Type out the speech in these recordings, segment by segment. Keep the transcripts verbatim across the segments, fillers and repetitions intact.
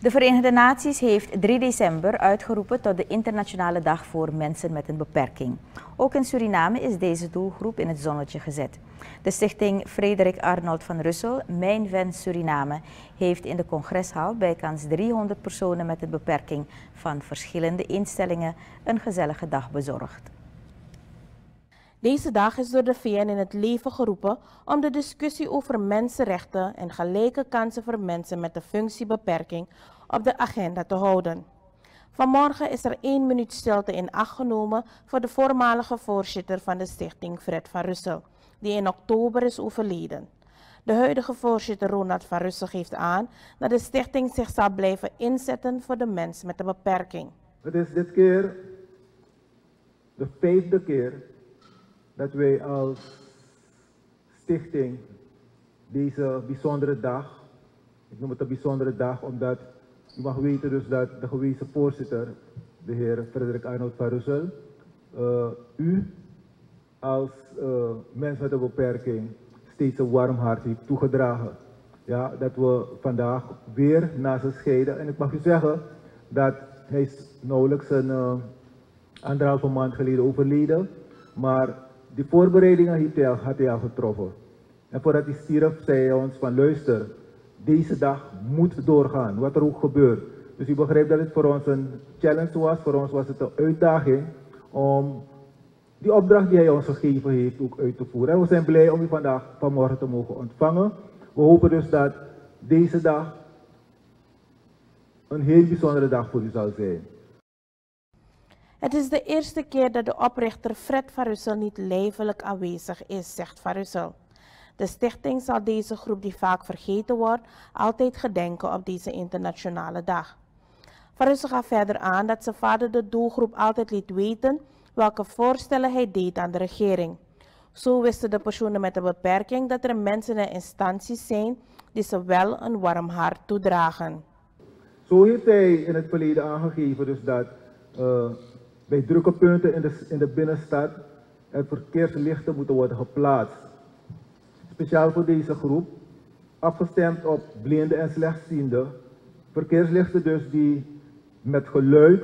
De Verenigde Naties heeft drie december uitgeroepen tot de Internationale Dag voor Mensen met een Beperking. Ook in Suriname is deze doelgroep in het zonnetje gezet. De stichting Frederik Arnold van Russel, Mijn Wens Suriname, heeft in de congreshal bijkans driehonderd personen met een beperking van verschillende instellingen een gezellige dag bezorgd. Deze dag is door de V N in het leven geroepen om de discussie over mensenrechten en gelijke kansen voor mensen met een functiebeperking op de agenda te houden. Vanmorgen is er één minuut stilte in acht genomen voor de voormalige voorzitter van de stichting Fred van Russel, die in oktober is overleden. De huidige voorzitter Ronald van Russel geeft aan dat de stichting zich zal blijven inzetten voor de mens met een beperking. Het is dit keer de vijfde keer dat wij als stichting deze bijzondere dag, ik noem het een bijzondere dag omdat u mag weten dus dat de gewezen voorzitter, de heer Frederik Arnold van Russel, uh, u als uh, mens met een beperking steeds een warm hart heeft toegedragen. Ja, dat we vandaag weer na zijn scheiden, en ik mag u zeggen dat hij is nauwelijks een uh, anderhalve maand geleden overleden, maar die voorbereidingen heeft hij al, had hij al getroffen. En voordat hij stierf zei hij ons van luister, deze dag moet doorgaan, wat er ook gebeurt. Dus u begrijpt dat het voor ons een challenge was, voor ons was het een uitdaging om die opdracht die hij ons gegeven heeft ook uit te voeren. En we zijn blij om u vandaag, vanmorgen te mogen ontvangen. We hopen dus dat deze dag een heel bijzondere dag voor u zal zijn. Het is de eerste keer dat de oprichter Fred van Russel niet lijfelijk aanwezig is, zegt Van Russel. De stichting zal deze groep die vaak vergeten wordt, altijd gedenken op deze internationale dag. Van Russel gaat verder aan dat zijn vader de doelgroep altijd liet weten welke voorstellen hij deed aan de regering. Zo wisten de personen met een beperking dat er mensen en instanties zijn die ze wel een warm hart toedragen. Zo heeft hij in het verleden aangegeven dus dat uh, bij drukke punten in de, in de binnenstad er verkeerslichten moeten worden geplaatst. Speciaal voor deze groep, afgestemd op blinden en slechtzienden. Verkeerslichten dus die met geluid,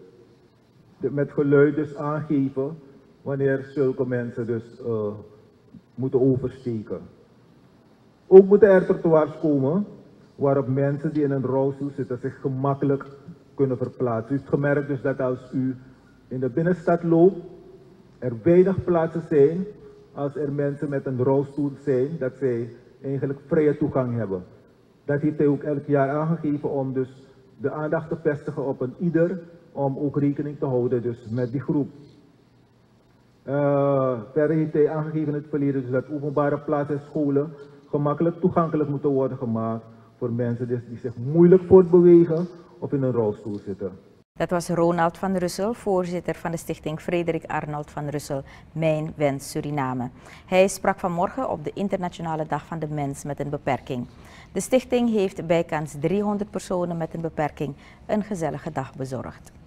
met geluid dus aangeven wanneer zulke mensen dus uh, moeten oversteken. Ook moeten er trottoirs komen waarop mensen die in een rolstoel zitten zich gemakkelijk kunnen verplaatsen. U heeft gemerkt dus dat als u in de binnenstad loopt, er weinig plaatsen zijn als er mensen met een rolstoel zijn, dat zij eigenlijk vrije toegang hebben. Dat heeft hij ook elk jaar aangegeven om dus de aandacht te vestigen op een ieder, om ook rekening te houden dus met die groep. Uh, verder heeft hij aangegeven in het verleden dus dat openbare plaatsen en scholen gemakkelijk toegankelijk moeten worden gemaakt voor mensen dus die zich moeilijk voortbewegen of in een rolstoel zitten. Dat was Ronald van Russel, voorzitter van de stichting Frederik Arnold van Russel, Mijn Wens Suriname. Hij sprak vanmorgen op de Internationale Dag van de Mens met een Beperking. De stichting heeft bijkans driehonderd personen met een beperking een gezellige dag bezorgd.